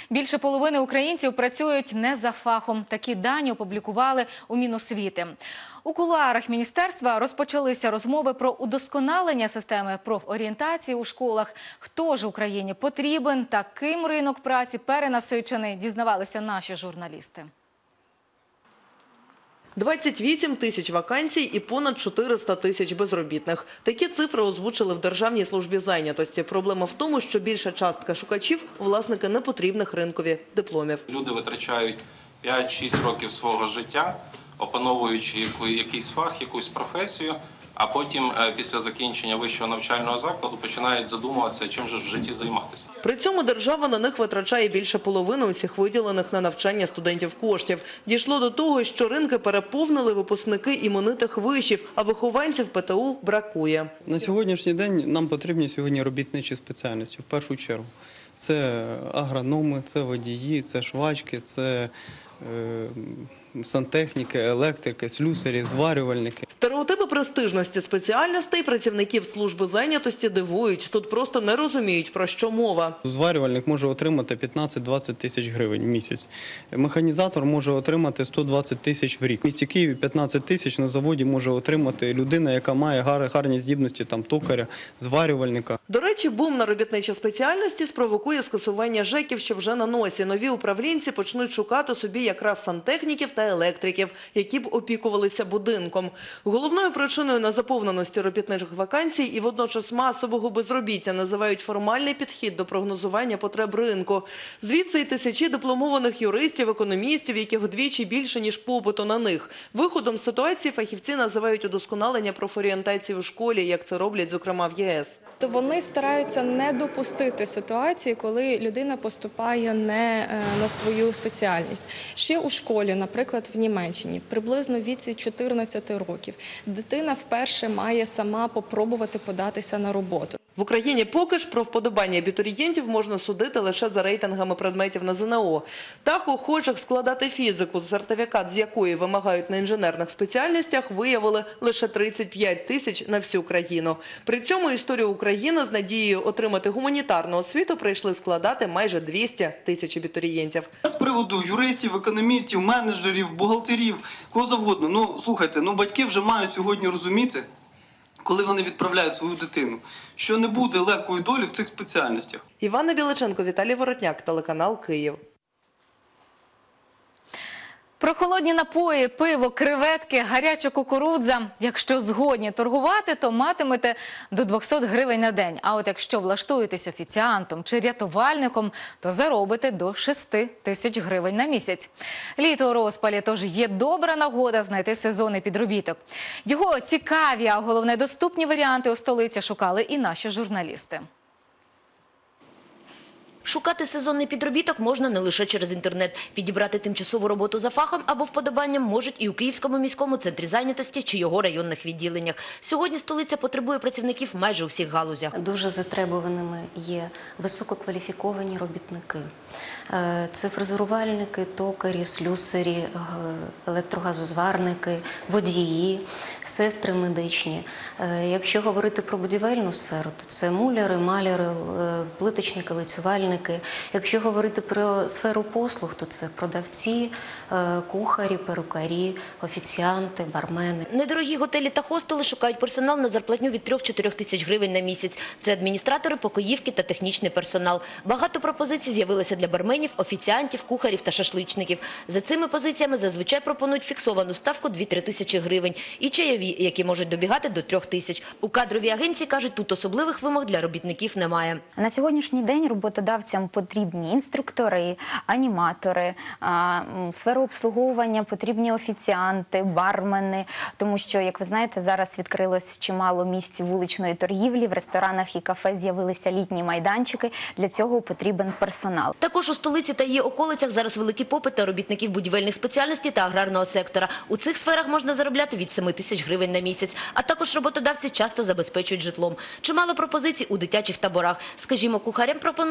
Більше половини українців працюють не за фахом. Такі дані опублікували у Міносвіти. У кулуарах міністерства розпочалися розмови про удосконалення системи профорієнтації у школах. Хто ж Україні потрібен та ким ринок праці перенасичений, дізнавалися наші журналісти. 28 тисяч вакансій і понад 400 тисяч безробітних. Такі цифри озвучили в Державній службі зайнятості. Проблема в тому, що більша частка шукачів – власники непотрібних ринкові дипломів. Люди витрачають 5-6 років свого життя, опановуючи якийсь фах, якусь професію, а потім після закінчення вищого навчального закладу починають задумуватися, чим же в житті займатися. При цьому держава на них витрачає більше половини усіх виділених на навчання студентів коштів. Дійшло до того, що ринки переповнили випускники іменитих вишів, а вихованців ПТУ бракує. На сьогоднішній день нам потрібні сьогодні робітничі спеціальності, в першу чергу. Це агрономи, це водії, це швачки, це сантехніки, електрики, слюсарі, зварювальники. Стереотипи престижності спеціальностей працівників служби зайнятості дивують. Тут просто не розуміють, про що мова. Зварювальник може отримати 15-20 тисяч гривень в місяць. Механізатор може отримати 120 тисяч в рік. В місті Києві 15 тисяч на заводі може отримати людина, яка має гарні здібності токаря, зварювальника. До речі, бум на робітничі спеціальності спровокує скасування ЖЕКів, що вже на носі. Нові управлінці почнуть шукати собі якраз сантехніків та електриків, які б опікувалися будинком. Головною причиною незаповненості робітничих вакансій і водночас масового безробіття називають формальний підхід до прогнозування потреб ринку. Звідси й тисячі дипломованих юристів, економістів, яких вдвічі більше, ніж попиту на них. Виходом з ситуації фахівці називають удосконалення профорієнтації у школі, як це роблять, зокрема, в ЄС. То вони стараються не допустити ситуації, коли людина поступає не на свою спеціальність. Ще у школі, наприклад, в Німеччині, приблизно в віці 14 років, дитина вперше має сама попробувати податися на роботу. В Україні поки ж про вподобання абітурієнтів можна судити лише за рейтингами предметів на ЗНО. Так, охочих складати фізику, сертифікат з якої вимагають на інженерних спеціальностях, виявили лише 35 тисяч на всю країну. При цьому історію України з надією отримати гуманітарну освіту прийшли складати майже 200 тисяч абітурієнтів. З приводу юристів, економістів, менеджерів, бухгалтерів, кого завгодно. Слухайте, батьки вже мають сьогодні розуміти, коли вони відправляють свою дитину, що не буде легкої долі в цих спеціальностях. Іванна Біличенко, Віталій Воротняк, телеканал Київ. Прохолодні напої, пиво, креветки, гаряча кукурудза. Якщо згодні торгувати, то матимете до 200 гривень на день. А от якщо влаштуєтесь офіціантом чи рятувальником, то заробите до 6 тисяч гривень на місяць. Літо у розпалі, тож є добра нагода знайти сезонний підробіток. Його цікаві, а головне доступні варіанти у столиці шукали і наші журналісти. Шукати сезонний підробіток можна не лише через інтернет. Підібрати тимчасову роботу за фахом або вподобанням можуть і у Київському міському центрі зайнятості чи його районних відділеннях. Сьогодні столиця потребує працівників майже у всіх галузях. Дуже затребуваними є висококваліфіковані робітники. Це фрезерувальники, токарі, слюсарі, електрогазозварники, водії, сестри медичні. Якщо говорити про будівельну сферу, то це муляри, маляри, плиточники, лицювальники. Якщо говорити про сферу послуг, то це продавці, кухарі, перукарі, офіціанти, бармени. Недорогі готелі та хостели шукають персонал на зарплатню від 3-4 тисяч гривень на місяць. Це адміністратори, покоївки та технічний персонал. Багато пропозицій з'явилося для барменів, офіціантів, кухарів та шашличників. За цими позиціями зазвичай пропонують фіксовану ставку 2-3 тисячі гривень і чайові, які можуть добігати до 3 тисяч. У кадровій агенції кажуть, тут особливих вимог для робітників немає. На сьогоднішній день роботодавцям потрібні інструктори, аніматори, в сферу обслуговування потрібні офіціанти, бармени, тому що, як ви знаєте, зараз відкрилось чимало місць вуличної торгівлі, в ресторанах і кафе з'явилися літні майданчики, для цього потрібен персонал. Також у столиці та її околицях зараз великий попит на робітників будівельних спеціальностей та аграрного сектора. У цих сферах можна заробляти від 7 тисяч гривень на місяць, а також роботодавці часто забезпечують житлом. Чимало пропозицій у дитячих таборах. Скажімо, кухарям пропонують від 2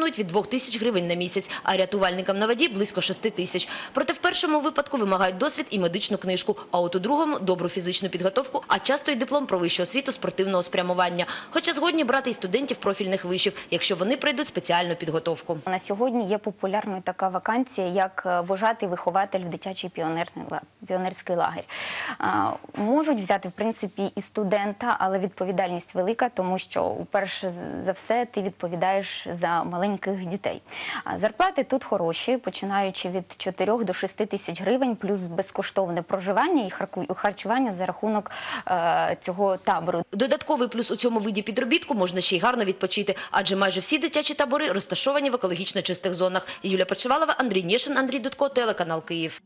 тисяч гривень на місяць, а рятувальникам на воді – близько 6 тисяч. Проте в першому випадку вимагають досвід і медичну книжку, а от у другому – добру фізичну підготовку, а часто й диплом про вищу освіту спортивного спрямування. Хоча згодні брати й студентів профільних вишів, якщо вони пройдуть спеціальну підготовку. На сьогодні є популярною така вакансія, як вожатий вихователь в дитячий піонерський лагерь. Можуть взяти, в принципі, і студента, але відповідальність велика, тому що, перше за все, ти відповідаєш за маленьких дітей. Зарплати тут хороші, починаючи від 4 до 6 тисяч гривень, плюс безкоштовне проживання і харчування за рахунок цього табору. Додатковий плюс у цьому виді підробітку – можна ще й гарно відпочити, адже майже всі дитячі табори розташовані в екологічно чистих зонах. Юлія Почивалова, Андрій Нєшин, Андрій Дудко, телеканал Київ.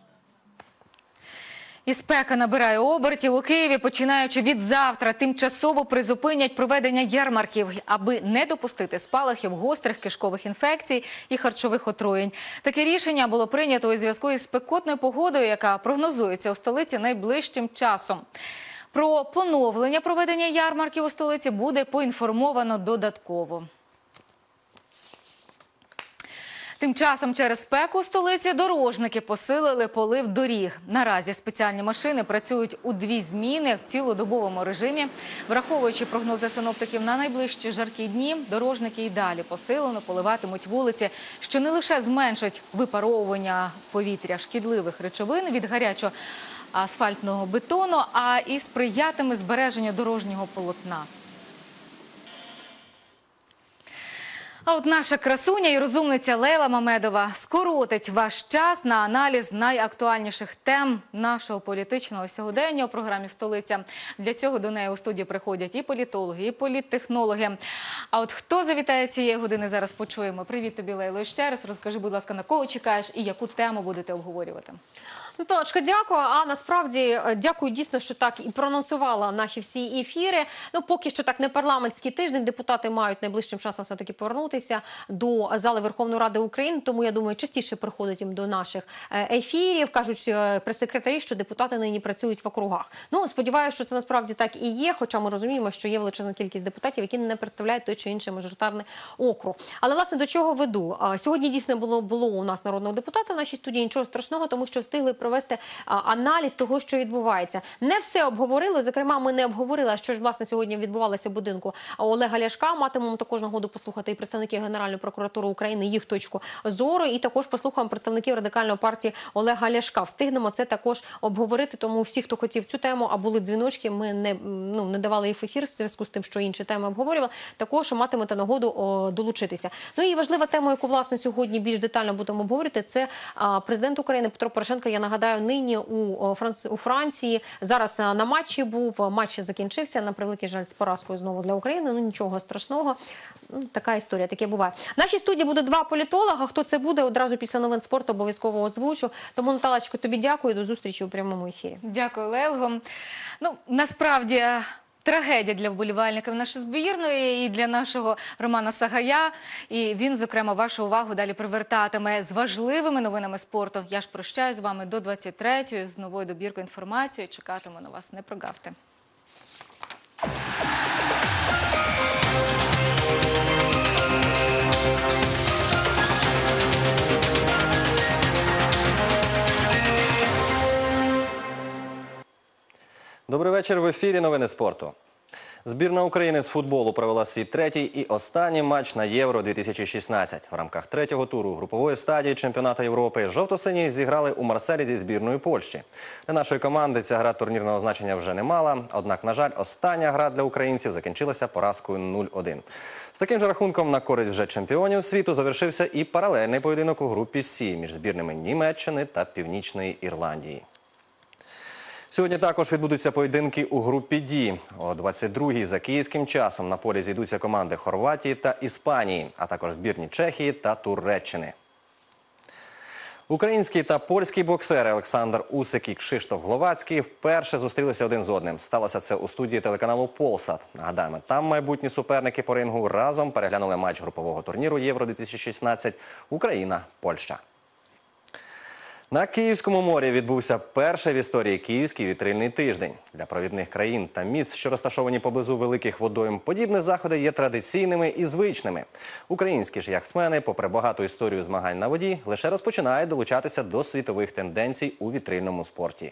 І спека набирає обертів. У Києві, починаючи від завтра, тимчасово призупинять проведення ярмарків, аби не допустити спалахів гострих кишкових інфекцій і харчових отруєнь. Таке рішення було прийнято у зв'язку із спекотною погодою, яка прогнозується у столиці найближчим часом. Про поновлення проведення ярмарків у столиці буде поінформовано додатково. Тим часом через спеку у столиці дорожники посилили полив доріг. Наразі спеціальні машини працюють у 2 зміни в цілодобовому режимі. Враховуючи прогнози синоптиків на найближчі жаркі дні, дорожники і далі посилено поливатимуть вулиці, що не лише зменшить випаровування повітря шкідливих речовин від гарячого асфальтного бетону, а і сприятиме збереженню дорожнього полотна. А от наша красуня і розумниця Лейла Мамедова скоротить ваш час на аналіз найактуальніших тем нашого політичного сьогодення у програмі «Столиця». Для цього до неї у студію приходять і політологи, і політтехнологи. А от хто завітає цієї години, зараз почуємо. Привіт тобі, Лейло, ще раз. Розкажи, будь ласка, на кого чекаєш і яку тему будете обговорювати? Наталочка, дякую. А насправді дякую дійсно, що так і проанонсувала наші всі ефіри. Ну, поки що так не парламентський тиждень. Депутати мають найближчим часом все-таки повернутися до зали Верховної Ради України. Тому, я думаю, частіше приходять їм до наших ефірів. Кажуть прес-секретарі, що депутати нині працюють в округах. Ну, сподіваюся, що це насправді так і є. Хоча ми розуміємо, що є величезна кількість депутатів, які не представляють той чи інший мажоритарний округ. Але, власне, до чого веду? Сьогодні дійсно було у нас народного депутата в нашій студії. Нічого страшного, тому що встигли провести аналіз того, що відбувається. Не все обговорили, зокрема, ми не обговорили, що ж, власне, сьогодні відбувалося в будинку Олега Ляшка. Матимемо також нагоду послухати і представників Генеральної прокуратури України, їх точку зору, і також послухаємо представників Радикальної партії Олега Ляшка. Встигнемо це також обговорити, тому всі, хто хотів цю тему, а були дзвіночки, ми не давали їх в ефір в зв'язку з тим, що інші теми обговорювали, також матимете нагоду долучитися. Ну і важлива тема, яку, власне, сьогодні більш детально будемо обговорити, це президент України Петро Порошенко, я нагадаю, нині у Франції. Зараз на матчі був. Матч закінчився, на превеликий жаль, з поразкою знову для України. Ну, нічого страшного. Така історія, таке буває. В нашій студії буде 2 політолога. Хто це буде, одразу після новин спорту обов'язково озвучу. Тому, Наталочко, тобі дякую. До зустрічі у прямому ефірі. Дякую, Лелго. Ну, насправді, трагедія для вболівальників нашої збірної і для нашого Романа Сагая. І він, зокрема, вашу увагу далі привертатиме з важливими новинами спорту. Я ж прощаюсь з вами до 23-ї з новою добіркою інформації. Чекатиму на вас. Не прогавте. Добрий вечір. В ефірі новини спорту. Збірна України з футболу провела свій 3-й і останній матч на Євро-2016. В рамках 3-го туру групової стадії чемпіонату Європи жовто-сині зіграли у Марселі зі збірною Польщі. Для нашої команди ця гра турнірного значення вже не мала. Однак, на жаль, остання гра для українців закінчилася поразкою 0-1. З таким же рахунком на користь вже чемпіонів світу завершився і паралельний поєдинок у групі С між збірними Німеччини та Північної Ірландії. Сьогодні також відбудуться поєдинки у групі Д. О 22-й за київським часом на полі зійдуться команди Хорватії та Іспанії, а також збірні Чехії та Туреччини. Український та польський боксери Олександр Усик і Кшиштоф Гловацький вперше зустрілися один з одним. Сталося це у студії телеканалу «Полсат». Нагадаємо, там майбутні суперники по рингу разом переглянули матч групового турніру Євро-2016 Україна-Польща. На Київському морі відбувся перший в історії Київський вітрильний тиждень. Для провідних країн та міст, що розташовані поблизу великих водойм, подібні заходи є традиційними і звичними. Українські ж яхтсмени, попри багату історію змагань на воді, лише розпочинають долучатися до світових тенденцій у вітрильному спорті.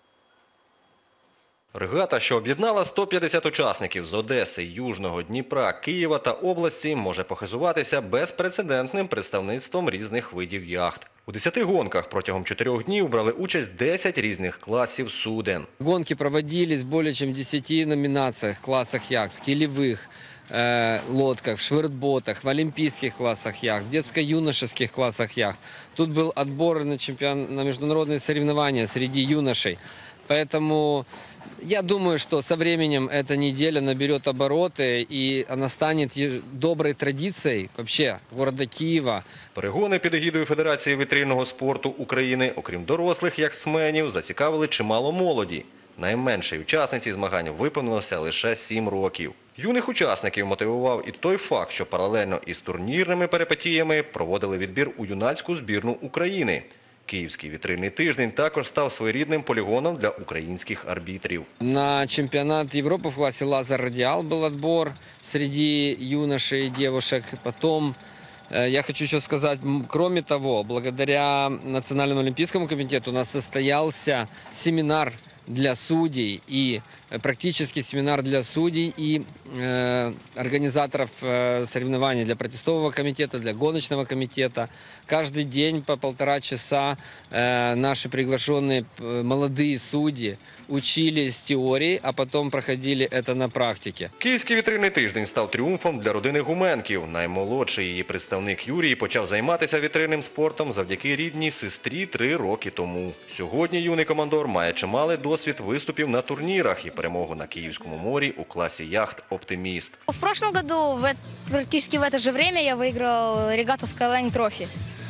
Регата, що об'єднала 150 учасників з Одеси, Южного, Дніпра, Києва та області, може похизуватися безпрецедентним представництвом різних видів яхт. У 10 гонках протягом 4 днів брали участь 10 різних класів суден. Гонки проводились в более чем 10 номинациях, классах яхт, в килевых лодках, в швертботах, в олимпийских классах яхт, в детско-юношеских классах яхт. Тут был отбор на международные соревнования среди юношей. Поэтому я думаю, что со временем эта неделя наберет обороты, и она станет доброй традицией вообще города Киева. Перегони під егідою Федерації вітрильного спорту України, окрім дорослих яхтсменів, зацікавили чимало молоді. Найменшій учасниці змагань виповнилося лише 7 років. Юних учасників мотивував і той факт, що паралельно із турнірними перипетіями проводили відбір у юнацьку збірну України. Київський вітрильний тиждень також став своєрідним полігоном для українських арбітрів. На чемпионат Европы в классе «Лазер Радиал» был отбор среди юношей и девушек. Потом, я хочу еще сказать, кроме того, благодаря Национальному олимпийскому комитету у нас состоялся семинар для судей и практический семинар для судей и организаторов соревнований, для протестового комитета, для гоночного комитета. Каждый день по 1,5 часа наши приглашенные молодые судьи учились теории, а потом проходили это на практике. Київський вітрильний тиждень став тріумфом для родини Гуменків. Наймолодший її представник Юрій почав займатися вітрильним спортом завдяки рідній сестрі 3 роки тому. Сьогодні юний командор має чималий досвід виступів на турнірах і перемогу на Київському морі у класі яхт «Оптиміст». В прошлом году, практически в это же время, я выиграл регату Skyline Trophy.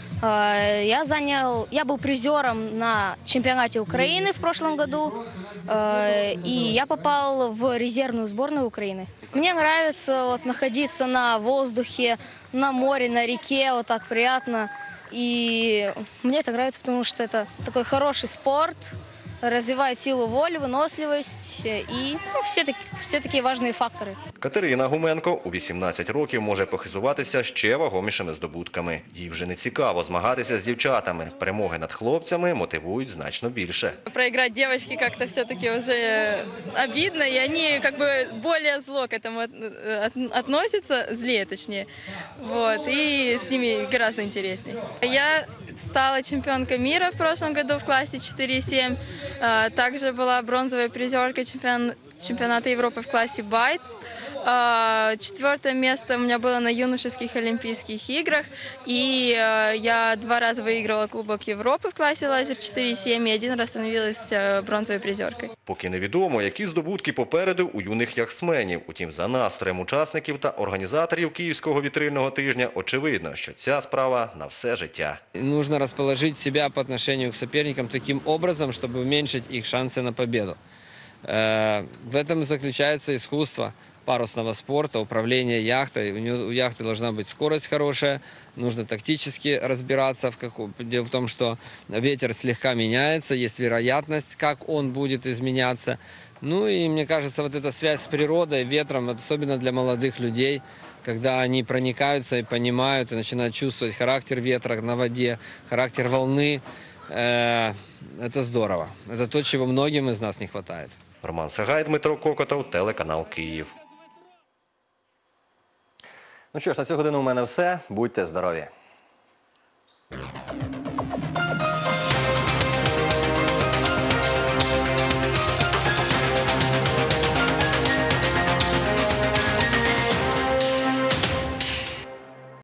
Я был призером на чемпионате Украины в прошлом году, и я попал в резервную сборную Украины. Мне нравится находиться на воздухе, на море, на реке, вот так приятно. И мне это нравится, потому что это такой хороший спорт, развивает силу воли, выносливость и все такие важные факторы. Катерина Гуменко у 18 років може похизуватися ще вагомішими здобутками. Їй вже не цікаво змагатися з дівчатами. Перемоги над хлопцями мотивують значно більше. Проиграть девочки как-то все-таки уже обидно, и они как бы более зло к этому относятся, злее точнее. Вот, и с ними гораздо интереснее. Я стала чемпионкой мира в прошлом году в классе 4,7. Также была бронзовая призерка чемпионата Европы в классе «Байт». 4-е место у меня было на юношеских Олимпийских играх. И я 2 раза выиграла Кубок Европы в классе «Лазер» 4,7 и 1 раз становилась бронзовой призеркой. Поки невідомо, які здобутки попереду у юних яхтсменів. Утім, за настроєм учасників та організаторів Київського вітрильного тижня очевидно, що ця справа на все життя. Нужно расположить себя по отношению к соперникам таким образом, чтобы уменьшить их шансы на победу. В этом заключается искусство парусного спорта, управления яхтой. У яхты должна быть скорость хорошая, нужно тактически разбираться. Дело в том, что ветер слегка меняется, есть вероятность, как он будет изменяться. Ну и мне кажется, вот эта связь с природой, ветром, особенно для молодых людей, когда они проникаются и понимают, и начинают чувствовать характер ветра на воде, характер волны, это здорово. Это то, чего многим из нас не хватает. Роман Сагай, Дмитро Кокотов, телеканал Київ. Ну що ж, на цю годину у мене все. Будьте здорові!